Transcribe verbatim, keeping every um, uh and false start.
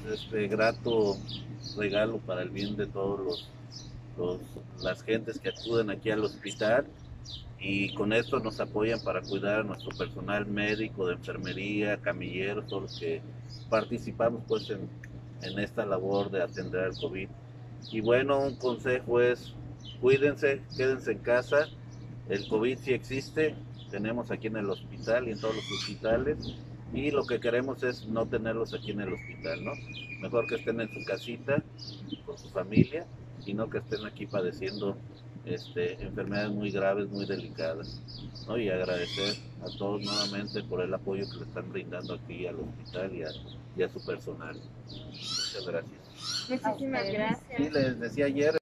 este grato regalo para el bien de todos los, los las gentes que acuden aquí al hospital, y con esto nos apoyan para cuidar a nuestro personal médico, de enfermería, camilleros, todos los que participamos pues en, en esta labor de atender al COVID. Y bueno, un consejo es: cuídense, quédense en casa. El COVID sí existe, tenemos aquí en el hospital y en todos los hospitales, y lo que queremos es no tenerlos aquí en el hospital, ¿no? Mejor que estén en su casita con su familia, y no que estén aquí padeciendo este, enfermedades muy graves, muy delicadas, ¿no? Y agradecer a todos nuevamente por el apoyo que le están brindando aquí al hospital y a, y a su personal. Muchas gracias. Muchísimas Sí, gracias. les decía ayer.